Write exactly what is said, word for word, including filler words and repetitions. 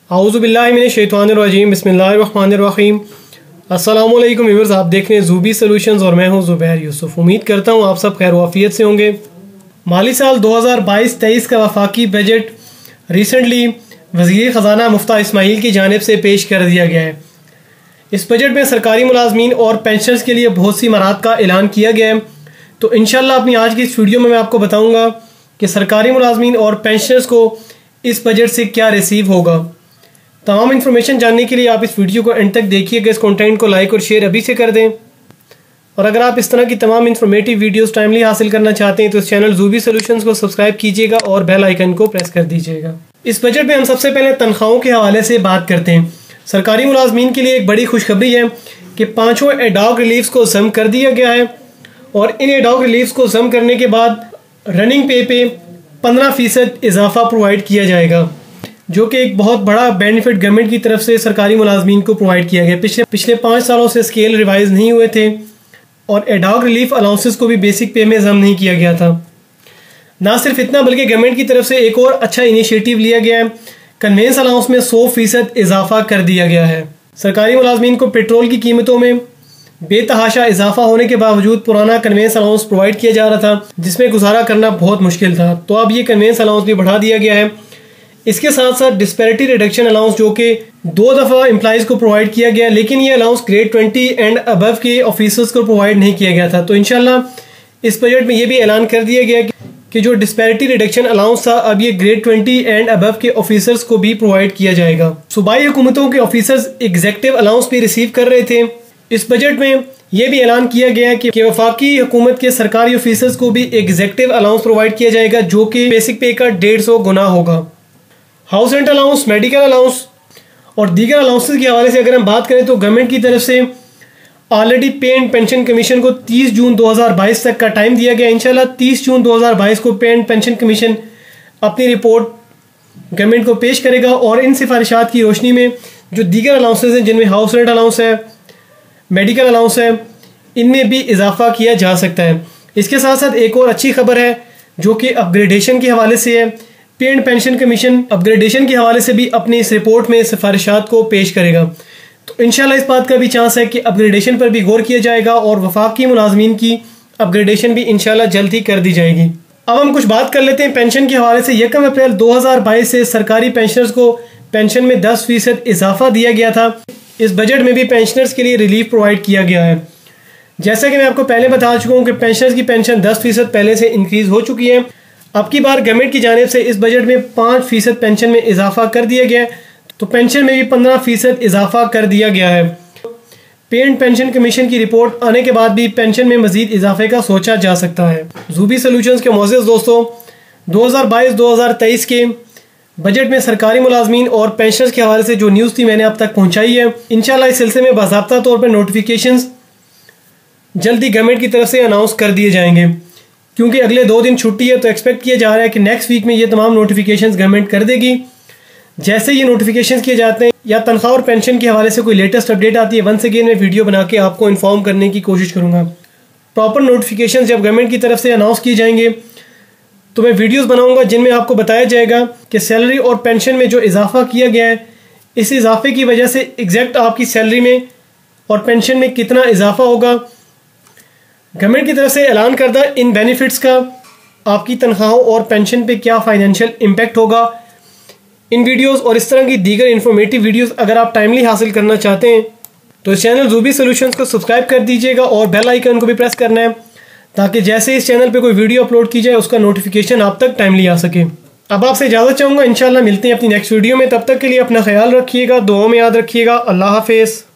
औज़ुबिल्लाहि मिनश्शैतानिर्रजीम बिस्मिल्लाहिर्रहमानिर्रहीम। अस्सलामु अलैकुम व्यूअर्स, आप देख रहे हैं ज़ूबी सॉल्यूशंस और मैं हूं ज़ुबैर यूसुफ। उम्मीद करता हूं आप सब खैर वाफियत से होंगे। माली साल दो हज़ार बाईस तेईस का वफाकी बजट रिसेंटली वज़ीर ख़जाना मुफ्ता इस्माइल की जानिब से पेश कर दिया गया है। इस बजट में सरकारी मुलाजमीन और पेंशनर्स के लिए बहुत सी मराहत का ऐलान किया गया है। तो इंशाल्लाह अपनी आज की इस वीडियो में मैं आपको बताऊँगा कि सरकारी मुलाजमीन और पेंशनर्स को इस बजट से क्या रिसीव होगा। तमाम इन्फॉर्मेशन जानने के लिए आप इस वीडियो को एंड तक देखिएगा। इस कंटेंट को लाइक और शेयर अभी से कर दें। और अगर आप इस तरह की तमाम इन्फॉर्मेटिव वीडियोस टाइमली हासिल करना चाहते हैं तो इस चैनल ज़ूबी सॉल्यूशंस को सब्सक्राइब कीजिएगा और बेल आइकन को प्रेस कर दीजिएगा। इस बजट में हम सबसे पहले तनख्वाहों के हवाले से बात करते हैं। सरकारी मुलाजमीन के लिए एक बड़ी खुशखबरी है कि पाँचों एडॉक रिलीफ्स को जम कर दिया गया है और इन एडॉक रिलीफ्स को जम करने के बाद रनिंग पे पे पंद्रह फीसद इजाफा प्रोवाइड किया जाएगा, जो कि एक बहुत बड़ा बेनिफिट गवर्नमेंट की तरफ से सरकारी मुलाजमीन को प्रोवाइड किया गया। पिछले पिछले पाँच सालों से स्केल रिवाइज नहीं हुए थे और एडॉक रिलीफ अलाउंसेस को भी बेसिक पे में जम नहीं किया गया था। ना सिर्फ इतना बल्कि गवर्नमेंट की तरफ से एक और अच्छा इनिशिएटिव लिया गया है। कन्वेंस अलाउंस में सौ फीसद इजाफा कर दिया गया है। सरकारी मुलाजमीन को पेट्रोल की कीमतों में बेतहाशा इजाफा होने के बावजूद पुराना कन्वेंस अलाउंस प्रोवाइड किया जा रहा था, जिसमें गुजारा करना बहुत मुश्किल था। तो अब ये कन्वेंस अलाउंस भी बढ़ा दिया गया है। इसके साथ साथ डिस्पैरिटी रिडक्शन अलाउंस, जो कि दो दफ़ा एम्प्लॉइज़ को प्रोवाइड किया गया, लेकिन ये allowance grade twenty and above के ऑफिसर्स को प्रोवाइड नहीं किया गया था। तो इंशाल्लाह इस बजट में ये भी ऐलान कर दिया गया कि जो डिस्पैरिटी रिडक्शन अलाउंस था अब ये ग्रेड ट्वेंटी एंड अबव के ऑफिसर्स को भी प्रोवाइड किया जाएगा। सूबाई हुकूमतों के ऑफिसर्स एग्जेक्टिव अलाउंस भी रिसीव कर रहे थे। इस बजट में यह भी ऐलान किया गया कि वफाकी हुकूमत के सरकारी ऑफिसर्स को भी एग्जेक्टिव अलाउंस प्रोवाइड किया जाएगा, जो कि बेसिक पे का डेढ़ सौ गुना होगा। House rent allowance, medical allowance और दीगर अलाउंसेस के हवाले से अगर हम बात करें तो गवर्नमेंट की तरफ से ऑलरेडी पे एंड पेंशन कमीशन को तीस जून दो हज़ार बाईस तक का टाइम दिया गया। इंशाल्लाह तीस जून दो हज़ार बाईस को पे एंड पेंशन कमीशन अपनी रिपोर्ट गवर्नमेंट को पेश करेगा और इन सिफारिशात की रोशनी में जो दीगर अलाउंसेस हैं, जिनमें हाउस रेंट अलाउंस है, मेडिकल अलाउंस है, इनमें भी इजाफा किया जा सकता है। इसके साथ साथ एक और अच्छी खबर है जो कि अपग्रेडेशन के हवाले से है। Pay and pension commission upgradation के हवाले से भी अपनी इस रिपोर्ट में सिफारिशात को पेश करेगा। तो इंशाल्लाह इस बात का भी चांस है कि अपग्रेडेशन पर भी गौर किया जाएगा और वफाकी मुलाजमीन की अपग्रेडेशन भी इंशाल्लाह जल्द ही कर दी जाएगी। अब हम कुछ बात कर लेते हैं पेंशन के हवाले से। यकम अप्रैल दो हज़ार बाईस से सरकारी पेंशनर्स को पेंशन में दस फीसद इजाफा दिया गया था। इस बजट में भी पेंशनर्स के लिए रिलीफ प्रोवाइड किया गया है। जैसा कि मैं आपको पहले बता चुका हूँ कि पेंशनर्स की पेंशन दस फीसद पहले से इंक्रीज हो चुकी है। अब की बार गवर्नमेंट की जानिब से इस बजट में पाँच फीसद पेंशन में इजाफा कर दिया गया है, तो पेंशन में भी पंद्रह फीसद इजाफा कर दिया गया है। पे एंड पेंशन कमीशन की रिपोर्ट आने के बाद भी पेंशन में मजीद इजाफे का सोचा जा सकता है। ज़ूबी सॉल्यूशंस के मोअज़्ज़िज़ दोस्तों, दो हज़ार बाईस दो हज़ार तेईस के बजट में सरकारी मुलाजमीन और पेंशनर्स के हवाले से जो न्यूज़ थी मैंने अब तक पहुँचाई है। इंशाल्लाह इस सिलसिले में बाज़ाब्ता तौर पर नोटिफिकेशंस जल्दी गवर्नमेंट की तरफ से अनाउंस कर दिए जाएंगे, क्योंकि अगले दो दिन छुट्टी है। तो एक्सपेक्ट किया जा रहा है कि नेक्स्ट वीक में ये तमाम नोटिफिकेशंस गवर्नमेंट कर देगी। जैसे ये नोटिफिकेशंस किए जाते हैं या तनख्वाह और पेंशन के हवाले से कोई लेटेस्ट अपडेट आती है, वंस अगेन मैं वीडियो बना के आपको इन्फॉर्म करने की कोशिश करूँगा। प्रॉपर नोटिफिकेशन जब गवर्नमेंट की तरफ से अनाउंस किए जाएंगे तो मैं वीडियोज़ बनाऊँगा जिनमें आपको बताया जाएगा कि सैलरी और पेंशन में जो इजाफा किया गया है, इस इजाफे की वजह से एग्जैक्ट आपकी सैलरी में और पेंशन में कितना इजाफा होगा। गवर्नमेंट की तरफ से ऐलान करदा इन बेनिफिट्स का आपकी तनख्वाहों और पेंशन पे क्या फाइनेंशियल इम्पैक्ट होगा। इन वीडियोस और इस तरह की दीगर इन्फॉर्मेटिव वीडियोस अगर आप टाइमली हासिल करना चाहते हैं तो इस चैनल ज़ूबी सॉल्यूशंस को सब्सक्राइब कर दीजिएगा और बेल आइकन को भी प्रेस करना है, ताकि जैसे इस चैनल पे कोई वीडियो अपलोड की जाए उसका नोटिफिकेशन आप तक टाइमली आ सके। अब आपसे इजाज़त चाहूँगा, इंशाल्लाह मिलते हैं अपनी नेक्स्ट वीडियो में। तब तक के लिए अपना ख्याल रखिएगा, दुआओं में याद रखिएगा। अल्लाह हाफिज़।